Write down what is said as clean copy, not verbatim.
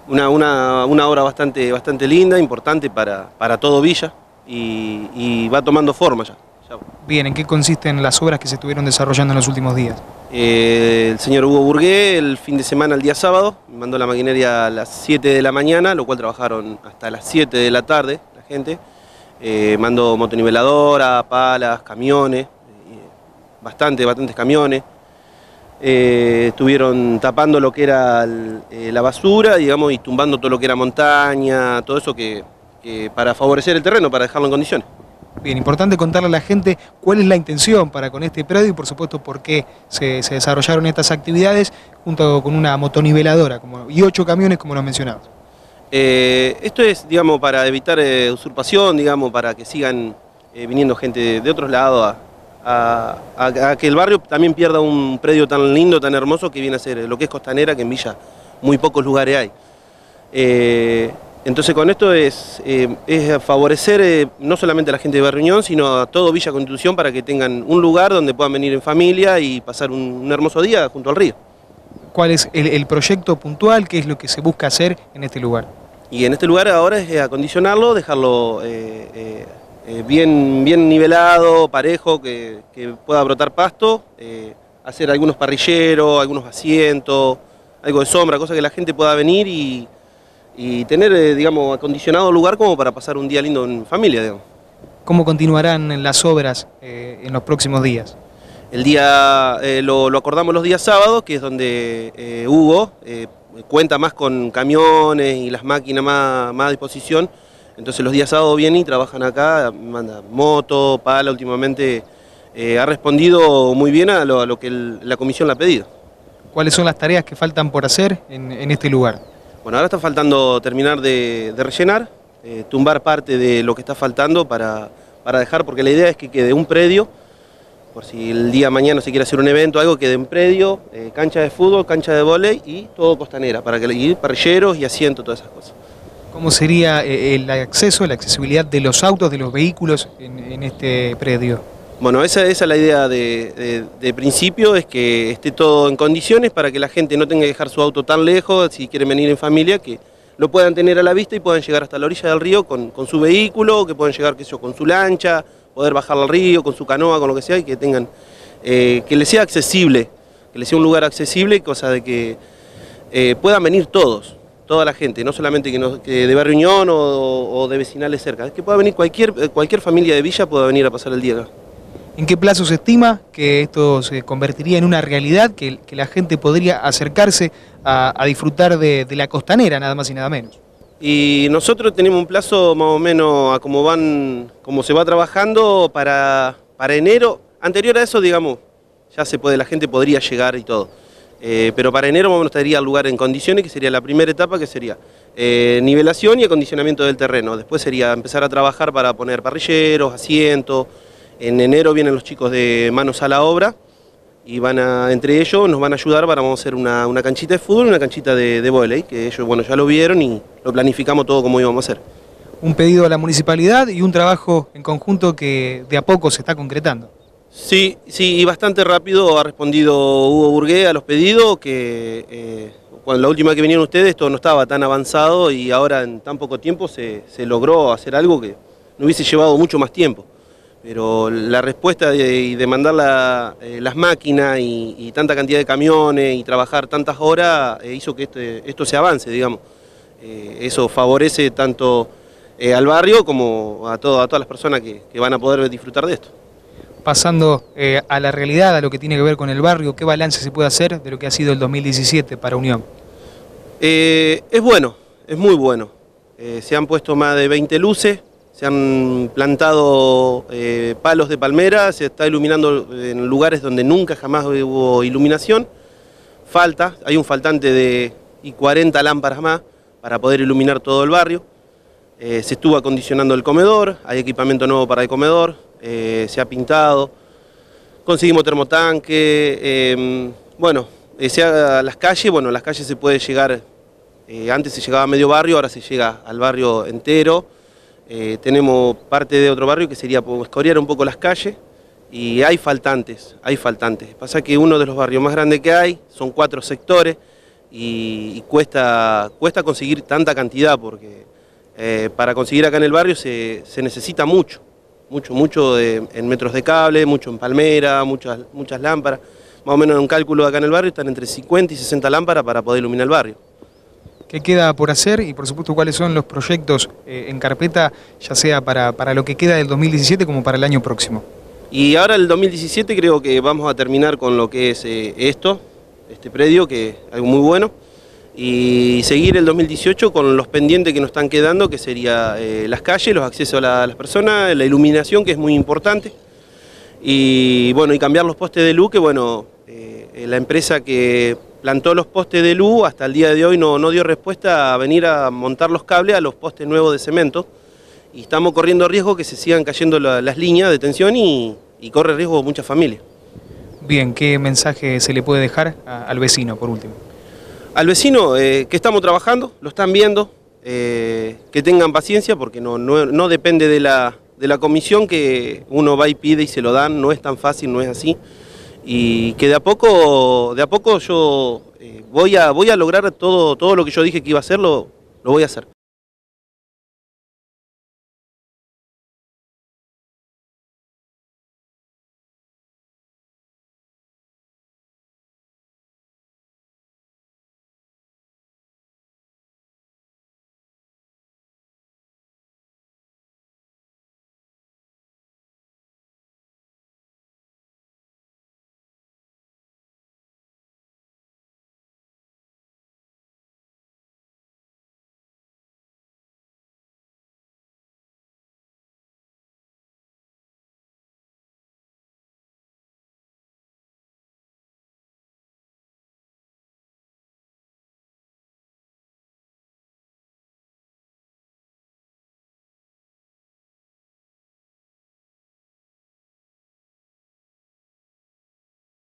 Una obra bastante linda, importante para todo Villa y va tomando forma ya. Bien, ¿en qué consisten las obras que se estuvieron desarrollando en los últimos días? El señor Hugo Burgué, el fin de semana, el día sábado, me mandó la maquinaria a las 7 de la mañana, lo cual trabajaron hasta las 7 de la tarde la gente. Mandó motoniveladora, palas, camiones, bastantes camiones. Estuvieron tapando lo que era la basura, digamos, y tumbando todo lo que era montaña, todo eso que para favorecer el terreno, para dejarlo en condiciones. Bien, importante contarle a la gente cuál es la intención para con este predio y por supuesto por qué se desarrollaron estas actividades junto con una motoniveladora y 8 camiones como lo mencionabas. Esto es, digamos, para evitar usurpación, digamos, para que sigan viniendo gente de otros lados a que el barrio también pierda un predio tan lindo, tan hermoso que viene a ser lo que es Costanera, que en Villa muy pocos lugares hay. Entonces con esto es favorecer no solamente a la gente de Barrio Unión, sino a todo Villa Constitución para que tengan un lugar donde puedan venir en familia y pasar un hermoso día junto al río. ¿Cuál es el proyecto puntual? ¿Qué es lo que se busca hacer en este lugar? Y en este lugar ahora es acondicionarlo, dejarlo bien nivelado, parejo, que pueda brotar pasto, hacer algunos parrilleros, algunos asientos, algo de sombra, cosa que la gente pueda venir y tener, digamos, acondicionado el lugar como para pasar un día lindo en familia, digamos. ¿Cómo continuarán las obras en los próximos días? El día, lo acordamos los días sábados, que es donde Hugo cuenta más con camiones y las máquinas más a disposición. Entonces los días sábados vienen y trabajan acá, manda moto, pala, últimamente ha respondido muy bien a lo que la comisión le ha pedido. ¿Cuáles son las tareas que faltan por hacer en este lugar? Bueno, ahora está faltando terminar de rellenar, tumbar parte de lo que está faltando para dejar, porque la idea es que quede un predio, por si el día de mañana se quiere hacer un evento, algo quede en predio, cancha de fútbol, cancha de vóley y todo Costanera, para que ir parrilleros y asientos, todas esas cosas. ¿Cómo sería el acceso, la accesibilidad de los autos, de los vehículos en este predio? Bueno, esa es la idea de principio, es que esté todo en condiciones para que la gente no tenga que dejar su auto tan lejos, si quieren venir en familia, que lo puedan tener a la vista y puedan llegar hasta la orilla del río con su vehículo, que puedan llegar con su lancha, poder bajar al río, con su canoa, con lo que sea, y que tengan, que les sea accesible, que les sea un lugar accesible, cosa de que puedan venir toda la gente, no solamente que de Barrio Unión o de vecinales cerca, es que pueda venir cualquier familia de Villa pueda venir a pasar el día acá. ¿En qué plazo se estima que esto se convertiría en una realidad, que la gente podría acercarse a disfrutar de la Costanera, nada más y nada menos? Y nosotros tenemos un plazo más o menos a como se va trabajando para enero. Anterior a eso, digamos, ya la gente podría llegar y todo. Pero para enero más o menos estaría el lugar en condiciones, que sería la primera etapa, que sería nivelación y acondicionamiento del terreno. Después sería empezar a trabajar para poner parrilleros, asientos. En enero vienen los chicos de Manos a la Obra y entre ellos nos van a ayudar vamos a hacer una canchita de fútbol y una canchita de vóley, que ellos ya lo vieron y lo planificamos todo como íbamos a hacer. Un pedido a la municipalidad y un trabajo en conjunto que de a poco se está concretando. Sí, y bastante rápido ha respondido Hugo Burgué a los pedidos, que cuando la última que vinieron ustedes todo no estaba tan avanzado y ahora en tan poco tiempo se logró hacer algo que no hubiese llevado mucho más tiempo. Pero la respuesta de mandar las máquinas y tanta cantidad de camiones y trabajar tantas horas hizo que esto se avance, digamos. Eso favorece tanto al barrio como a todas las personas que van a poder disfrutar de esto. Pasando a la realidad, a lo que tiene que ver con el barrio, ¿qué balance se puede hacer de lo que ha sido el 2017 para Unión? Es bueno, es muy bueno. Se han puesto más de 20 luces. Se han plantado palos de palmera, se está iluminando en lugares donde nunca jamás hubo iluminación. Hay un faltante de 40 lámparas más para poder iluminar todo el barrio. Se estuvo acondicionando el comedor, hay equipamiento nuevo para el comedor, se ha pintado, conseguimos termotanque, las calles se puede llegar, antes se llegaba a medio barrio, ahora se llega al barrio entero. Tenemos parte de otro barrio que sería escoriar un poco las calles y hay faltantes. Pasa que uno de los barrios más grandes que hay, son 4 sectores, y cuesta conseguir tanta cantidad, porque para conseguir acá en el barrio se necesita mucho en metros de cable, mucho en palmera, muchas lámparas. Más o menos en un cálculo acá en el barrio están entre 50 y 60 lámparas para poder iluminar el barrio. ¿Qué queda por hacer y por supuesto cuáles son los proyectos en carpeta, ya sea para lo que queda del 2017 como para el año próximo? Y ahora el 2017 creo que vamos a terminar con lo que es este predio, que es algo muy bueno, y seguir el 2018 con los pendientes que nos están quedando, que sería las calles, los accesos a las personas, la iluminación, que es muy importante, y bueno, y cambiar los postes de luz, que bueno, la empresa que plantó los postes de luz hasta el día de hoy no dio respuesta a venir a montar los cables a los postes nuevos de cemento, y estamos corriendo riesgo que se sigan cayendo las líneas de tensión y corre riesgo muchas familias. Bien, ¿qué mensaje se le puede dejar al vecino por último? Al vecino que estamos trabajando, lo están viendo, que tengan paciencia porque no depende de la comisión, que uno va y pide y se lo dan, no es tan fácil, no es así, y que de a poco yo voy a lograr todo lo que yo dije que iba a hacer, lo voy a hacer.